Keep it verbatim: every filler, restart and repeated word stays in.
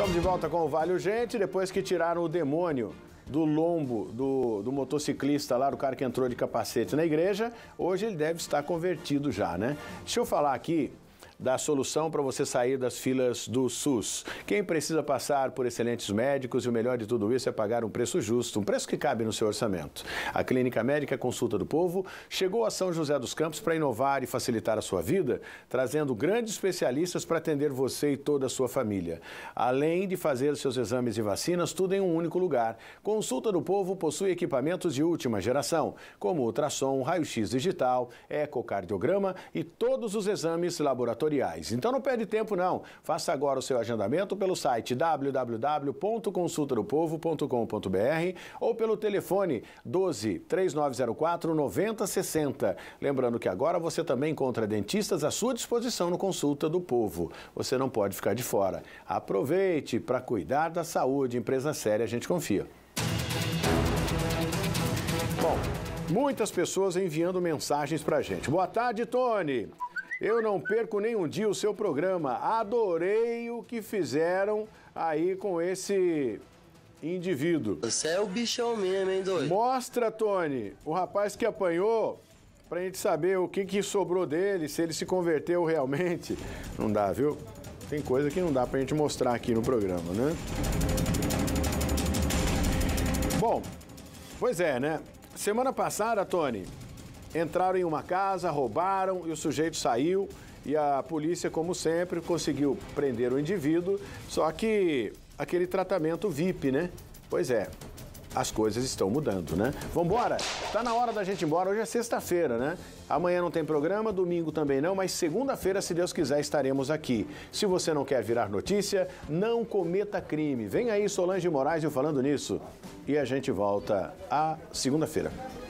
Estamos de volta com o Vale Urgente, depois que tiraram o demônio do lombo do, do motociclista lá, do cara que entrou de capacete na igreja, hoje ele deve estar convertido já, né? Deixa eu falar aqui da solução para você sair das filas do SUS. Quem precisa passar por excelentes médicos e o melhor de tudo isso é pagar um preço justo, um preço que cabe no seu orçamento. A Clínica Médica Consulta do Povo chegou a São José dos Campos para inovar e facilitar a sua vida, trazendo grandes especialistas para atender você e toda a sua família. Além de fazer seus exames e vacinas, tudo em um único lugar. Consulta do Povo possui equipamentos de última geração, como ultrassom, raio-x digital, ecocardiograma e todos os exames laboratoriais. Então não perde tempo não, faça agora o seu agendamento pelo site w w w ponto consulta do povo ponto com ponto b r ou pelo telefone doze, três nove zero quatro, nove zero seis zero. Lembrando que agora você também encontra dentistas à sua disposição no Consulta do Povo. Você não pode ficar de fora. Aproveite para cuidar da saúde, empresa séria, a gente confia. Bom, muitas pessoas enviando mensagens para a gente. Boa tarde, Tony. Eu não perco nem um dia o seu programa. Adorei o que fizeram aí com esse indivíduo. Você é o bichão mesmo, hein, doido? Mostra, Tony, o rapaz que apanhou, pra gente saber o que, que sobrou dele, se ele se converteu realmente. Não dá, viu? Tem coisa que não dá pra gente mostrar aqui no programa, né? Bom, pois é, né? Semana passada, Tony, entraram em uma casa, roubaram e o sujeito saiu e a polícia, como sempre, conseguiu prender o indivíduo, só que aquele tratamento V I P, né? Pois é, as coisas estão mudando, né? Vambora? Tá na hora da gente ir embora, hoje é sexta-feira, né? Amanhã não tem programa, domingo também não, mas segunda-feira, se Deus quiser, estaremos aqui. Se você não quer virar notícia, não cometa crime. Vem aí Solange Moraes e eu falando nisso. E a gente volta a segunda-feira.